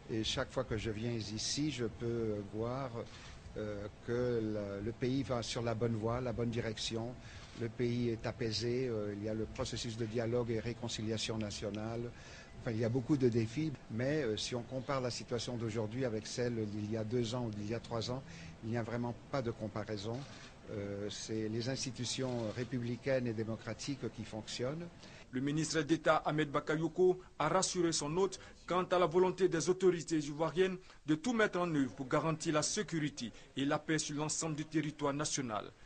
Et chaque fois que je viens ici, je peux voir que le pays va sur la bonne voie, la bonne direction. Le pays est apaisé, il y a le processus de dialogue et réconciliation nationale. Enfin, il y a beaucoup de défis, mais si on compare la situation d'aujourd'hui avec celle d'il y a 2 ans ou d'il y a 3 ans, il n'y a vraiment pas de comparaison. C'est les institutions républicaines et démocratiques qui fonctionnent. Le ministre d'État Ahmed Bakayoko a rassuré son hôte quant à la volonté des autorités ivoiriennes de tout mettre en œuvre pour garantir la sécurité et la paix sur l'ensemble du territoire national.